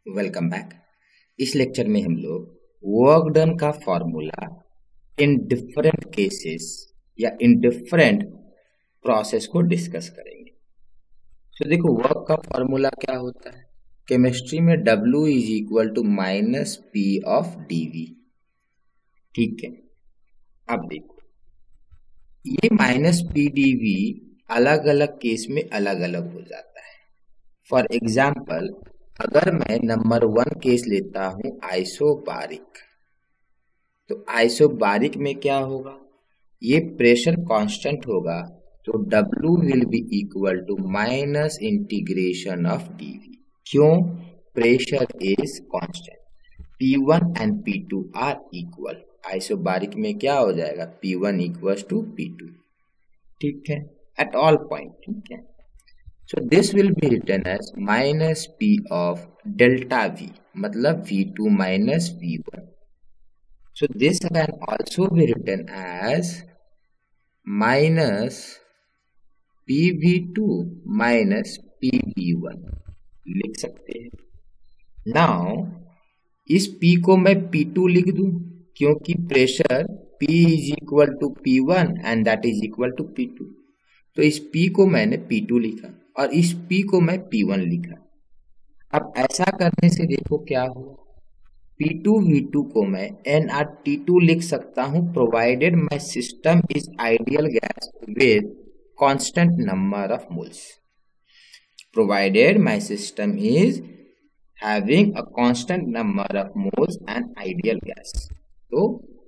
Welcome back. इस lecture में हम लोग वर्क डन का फॉर्मूला इन डिफरेंट केसेस या इन डिफरेंट प्रोसेस को डिस्कस करेंगे। तो देखो वर्क का फॉर्मूला क्या होता है। केमिस्ट्री में W is equal to minus P of dV। ठीक है, अब देखो ये माइनस पी dV अलग अलग केस में अलग अलग हो जाता है। फॉर एग्जाम्पल अगर मैं नंबर 1 केस लेता हूं आइसोबारिक, तो आइसोबारिक में क्या होगा, ये प्रेशर कांस्टेंट होगा, तो W will be equal to minus integration of dV। क्यों? Pressure is constant. P1 and P2 are equal. Isobaric में क्या हो जाएगा, P1 इक्वल टू P2। ठीक है, एट ऑल पॉइंट। ठीक है, so this will be written as minus P of delta V, मतलब V2 minus V1. So this can also be written as minus PV2 minus PV1 लिख सकते हैं। Now इस P को मैं P2 लिख दूं, क्योंकि pressure P is equal to P1 and that is equal to P2। तो इस P को मैंने P2 लिखा और इस P को मैं P1 लिखा। अब ऐसा करने से देखो क्या हुआ, P2 V2 को मैं nRT2 लिख सकता हूं, provided my system is ideal gas with constant number of moles. Provided my system is having a constant number of moles and ideal gas, तो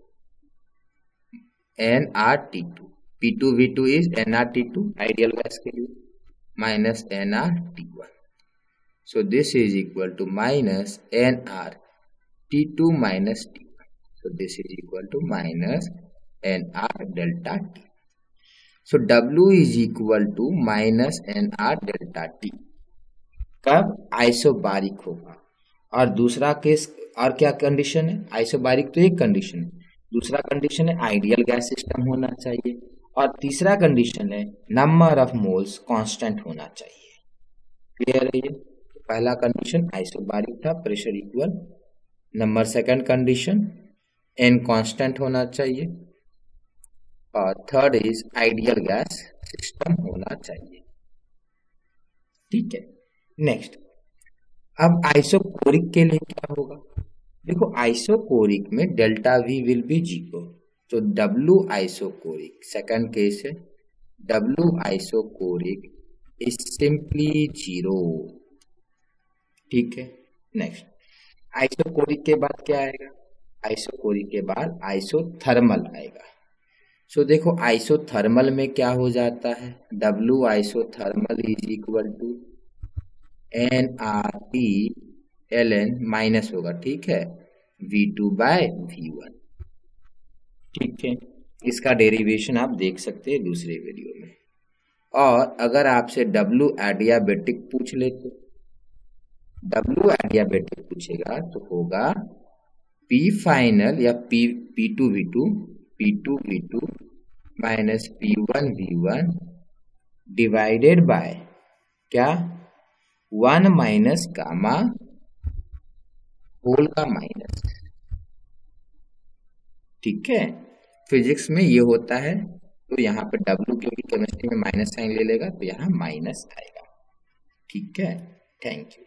nRT2। P2 V2 is nRT2 ideal gas के लिए minus nRT1. So this is equal to minus nRT2 minus T1. So this is equal to minus nR delta T. So W is equal to minus nR delta T कब isobaric होगा। और दूसरा case और क्या condition है, isobaric तो एक condition है, दूसरा कंडीशन है आइडियल गैस सिस्टम होना चाहिए, और तीसरा कंडीशन है नंबर ऑफ मोल्स कांस्टेंट होना चाहिए। क्लियर है ये? पहला कंडीशन आइसोबारिक था, pressure equal. Number second condition N constant होना चाहिए, और third is ideal gas system होना चाहिए। ठीक है, नेक्स्ट। अब आइसोकोरिक के लिए क्या होगा, देखो आइसोकोरिक में डेल्टा V विल बी 0, तो W आइसोकोरिक सेकंड केस है, W आइसोकोरिक इज सिंपली 0। ठीक है, नेक्स्ट। आइसोकोरिक के बाद क्या आएगा, आइसोकोरिक के बाद आइसोथर्मल आएगा। सो देखो आइसोथर्मल में क्या हो जाता है, W isothermal is equal to nRT ln minus होगा, ठीक है, V2 बाय V1। ठीक है, इसका डेरिवेशन आप देख सकते हैं दूसरे वीडियो में। और अगर आपसे W एडियाबेटिक पूछ ले, तो W एडियाबेटिक पूछेगा तो होगा P फाइनल या P2 V2 minus P1 V1 divided by क्या, 1 माइनस गामा होल का माइनस। ठीक है, फिजिक्स में ये होता है, तो यहाँ पे W क्योंकि केमिस्ट्री में माइनस साइन ले लेगा, तो यहाँ माइनस आएगा। ठीक है, थैंक यू।